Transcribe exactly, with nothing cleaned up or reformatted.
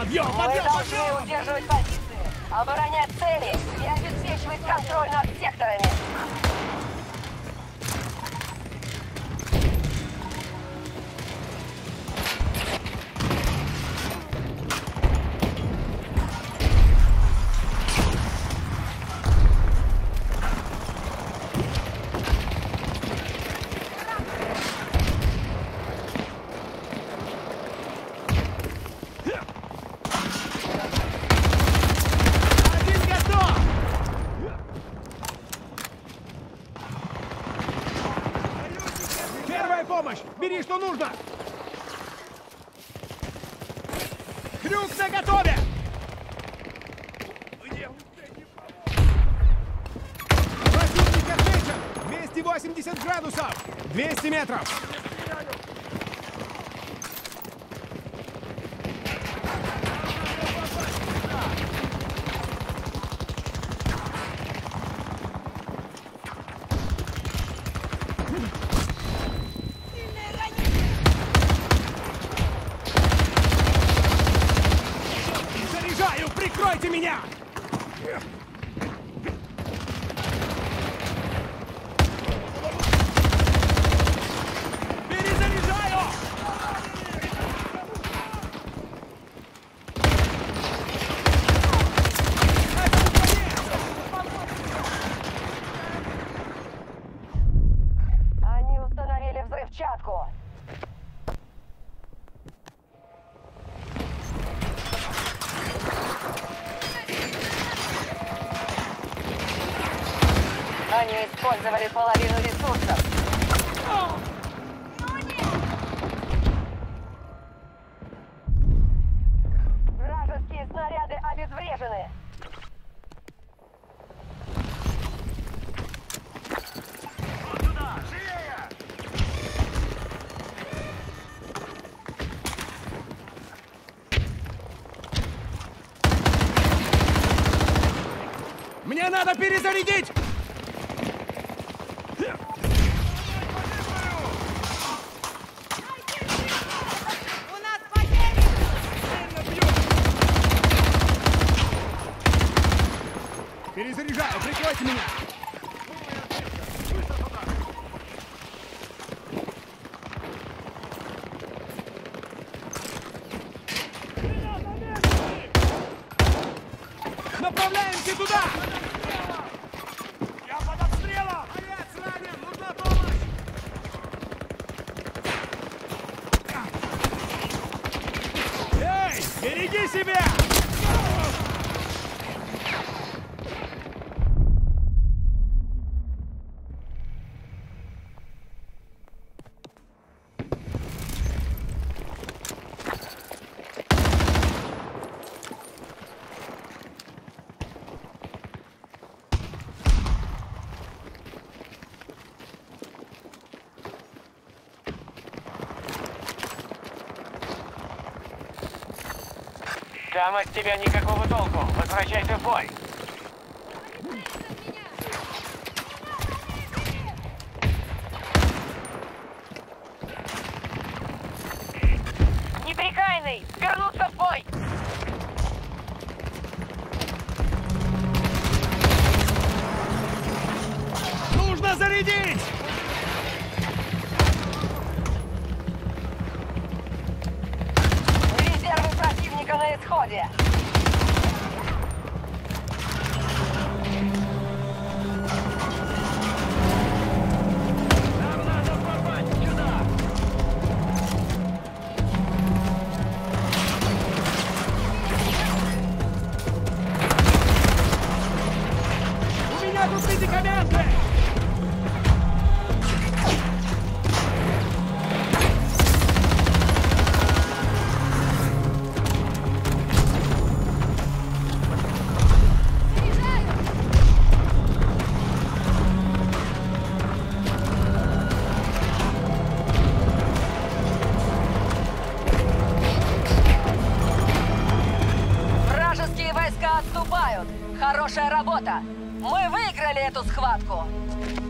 Подъем, Мы подъем, должны подъем! удерживать позиции, оборонять цели и обеспечивать контроль над секторами. Помощь! Бери, что нужно! Крюк наготове! Противник отмечен! двести восемьдесят градусов! двести метров! Прикройте меня! Перезаряжаю! Они установили взрывчатку. Они использовали половину ресурсов. Вражеские снаряды обезврежены. Вот туда! Живее! Мне надо перезарядить! Перезаряжаю, прикройте меня! Направляемся туда! Я под обстрелом! Боец ранен! Нужна помощь! Эй, береги себя! Там от тебя никакого толку. Возвращайся в бой. Неприкаянный! Вернуться в бой! Нужно зарядить! Резервы противника на исходе. Нам надо попасть сюда! У меня тут медикаменты! Вражеские войска отступают. Хорошая работа. Мы выиграли эту схватку.